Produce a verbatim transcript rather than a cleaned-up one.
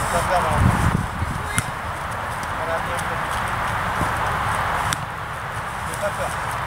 pas peur, Valentin. Voilà, bien, bien. N'aie pas peur.